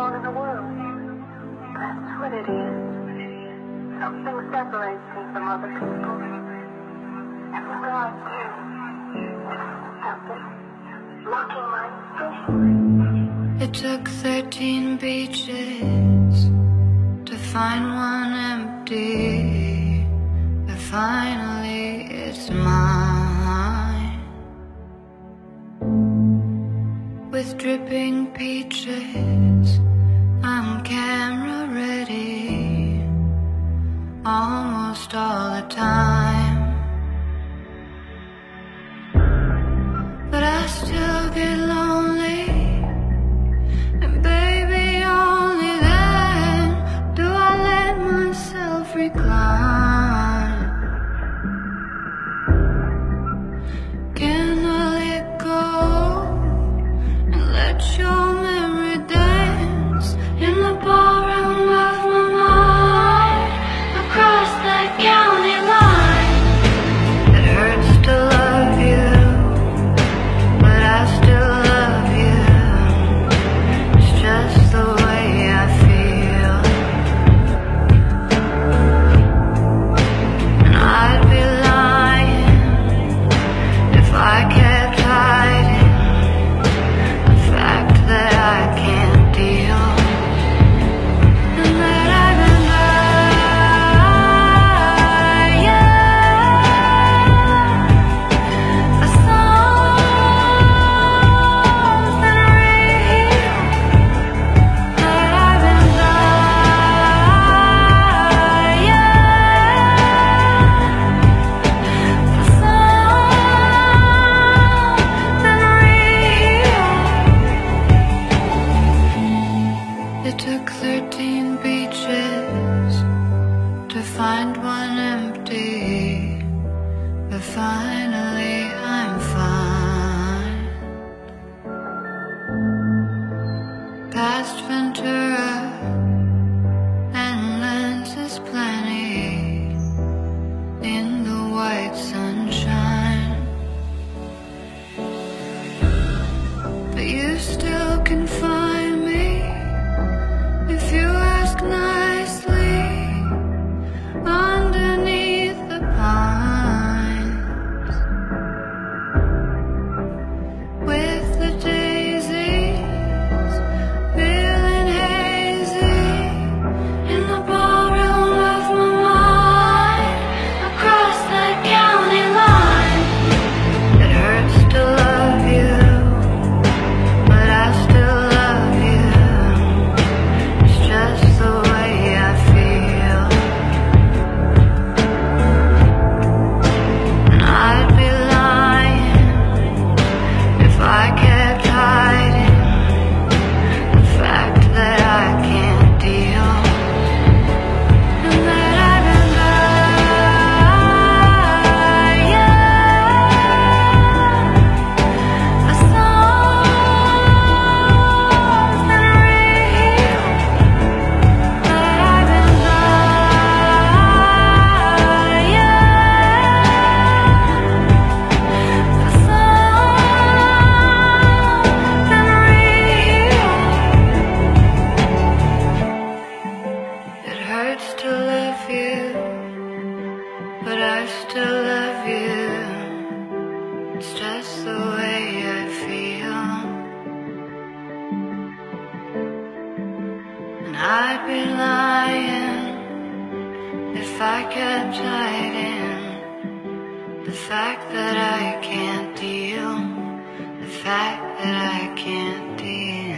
alone in the world. That's what it is. Something separates me from other people. And what do I do? Something blocking my vision. It took 13 beaches to find one empty, but finally it's mine. With dripping peaches, I'm camera ready almost all the time. But I still get lonely, and baby, only then do I let myself recline. Can I let go and let your memory dance in the ballroom of my mind, across that county line? It hurts to love you, but I still love you. It's just the way I feel. And I'd be lying if I kept hiding the fact that I can't deal, and that I've been dying for something real, that I've been dying for something real. It took 13 beaches to find one empty, but finally I'm fine. Past Ventura and lenses plenty in the white sunshine, but you still can find me if you ask nicely underneath the pines, with the daisies feeling hazy in the ballroom of my mind, across that county line. It hurts to love you, but I still love you. It's just the way I feel. And I'd be lying if I kept hiding the fact that I can't deal, and that I've been dying for something real, that I've been dying for something real. It hurts to love you, but I still love you. It's just the way I feel. And I'd be lying if I kept hiding the fact that I can't deal, the fact that I can't deal.